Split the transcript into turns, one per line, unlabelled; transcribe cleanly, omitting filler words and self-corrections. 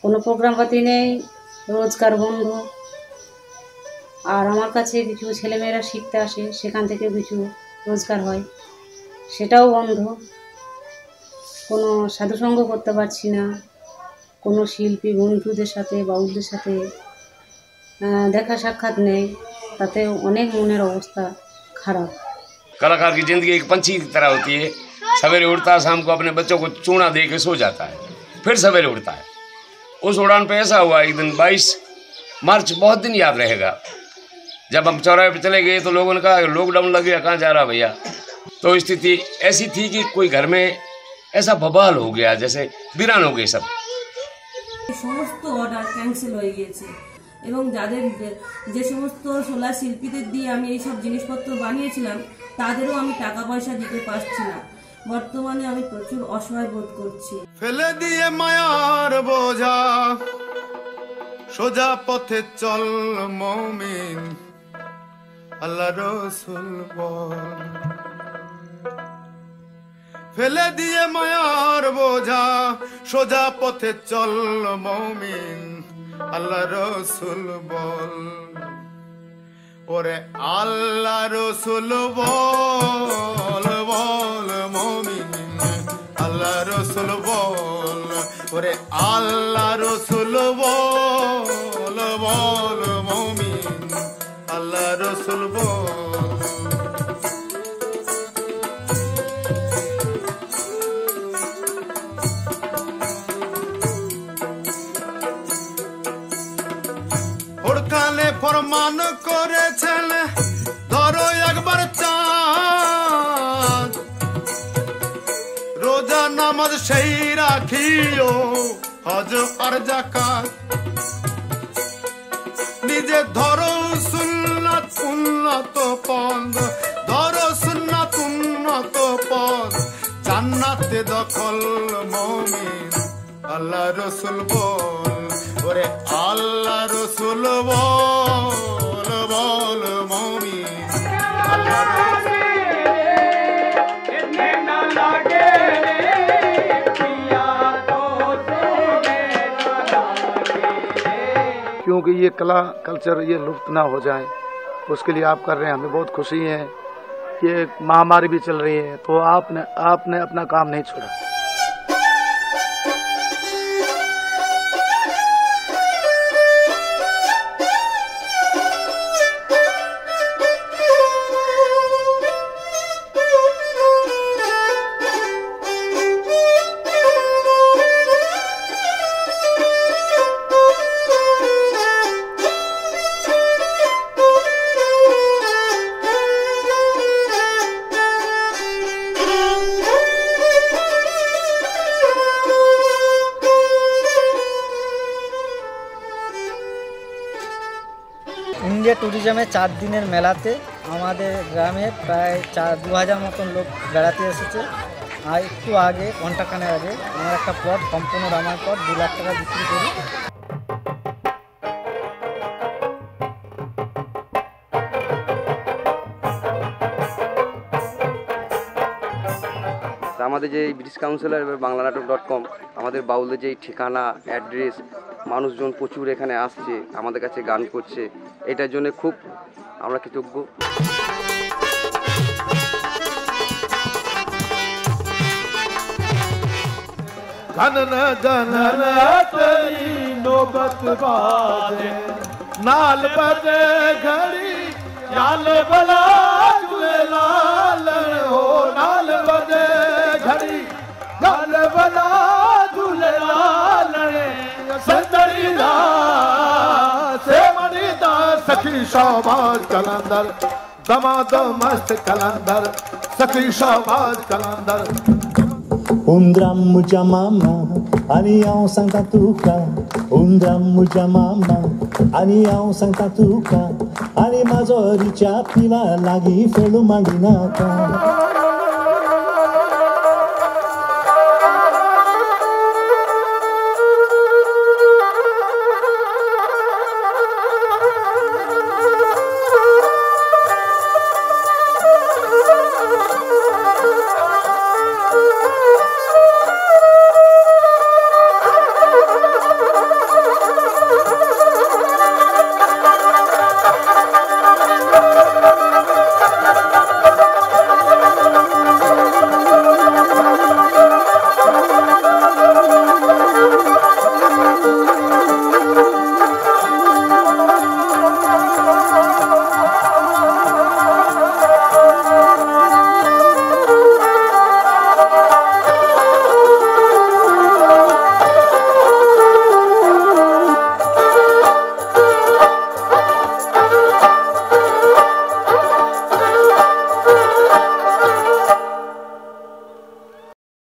কোনো প্রোগ্রামপাতি নেই, রোজগার বন্ধ। আর আমার কাছে কিছু ছেলেমেয়েরা শিখতে আসে, সেখান থেকে কিছু রোজগার হয়, সেটাও বন্ধ। কোনো সাধুসঙ্গ করতে পারছি না, কোনো শিল্পী বন্ধুদের সাথে বাউলদের সাথে দেখা সাক্ষাৎ নেই, তাতে অনেক মনের অবস্থা খারাপ।
कलाकार की जिंदगी एक पंछी की तरह होती है, सवेरे उड़ता है, शाम को अपने बच्चों को चूना दे के सो जाता है, फिर सवेरे उड़ता है। उस उड़ान पे ऐसा हुआ एक दिन 22 मार्च बहुत दिन याद रहेगा, जब हम चौराहे पे चले गए तो लोगों ने कहा लॉकडाउन लग गया, कहाँ जा रहा भैया। तो स्थिति ऐसी थी कि कोई घर में ऐसा बवाल हो गया, जैसे वीरान हो गए सब।
समस्त ऑर्डर कैंसिल हो গিয়েছে এবং যাদের যে সমস্ত সোলা শিল্পীদের দিয়ে আমি এই সব জিনিসপত্র বানিয়েছিলাম তাদেরও আমি টাকা পয়সা দিতে পারছি না। বর্তমানে আমি প্রচুর অসহায় বোধ করছি।
ফেলে দিয়ে মায়ার বোঝা সোজা পথে চল মুমিন, আল্লাহ রাসূল বল। ফেলে দিয়ে মায়ার বোঝা সোজা পথে চল মুমিন, আল্লাহ রাসূল বল। ওরে আল্লাহ রাসূল বল বল মুমিন, আল্লাহ রাসূল বল। ওরে আল্লাহ রাসূল বল বল মুমিন, আল্লাহ রাসূল বল। ওরখানে ফরমান করেছেন ধরো একবার চাঁদ, রোজা নামাজ সেই রাখিও, হজ আর যাকাত নিজে ধরো সুন্নাত উন্নত পথ, ধরো সুন্নাত উন্নত পথ, জান্নাতে দখল মুমিন, আল্লাহ রাসূল বল। ওরে আল্লাহ রাসূল বল বল মুমিন, আল্লাহ রাসূল।
क्योंकि ये कला कल्चर ये लुप्त ना हो जाए, उसके लिए आप कर रहे हैं, हमें बहुत खुशी है। ये महामारी भी चल रही है तो आपने अपना काम नहीं छोड़ा।
इंडिया टूरिज्म 4 दिनेर मेलाते हमारे ग्रामे प्राय 2000 मतन लोक बेड़ाते एसेছে। আর একটু আগে ঘন্টাখানেক আগে আমার একটা প্লট সম্পূর্ণ রামার পর 2 লাখ টাকা বিক্রি করি।
আমাদের যে ব্রিটিশ কাউন্সিলর বাংলানাটক.com আমাদের বাউলদের যে ঠিকানা অ্যাড্রেস, মানুষজন প্রচুর এখানে আসছে, আমাদের কাছে গান করছে, এটার জন্য খুব আমরা কৃতজ্ঞ।
गणना गणना तेरी नौबत बाजे, नाल बजे घड़ी याल बला झूलेलाल हो, नाल बजे घड़ी याल बला झूलेलाल संदरीदा से मणिदा सखी शाबाज कलंदर, दमाद मस्त कलंदर, सखी शाबाज कलंदर।
Undram muja mama, anião sangatuka. Undram muja mama, anião sangatuka. Ani mazori chapila lagi felu mandinaka.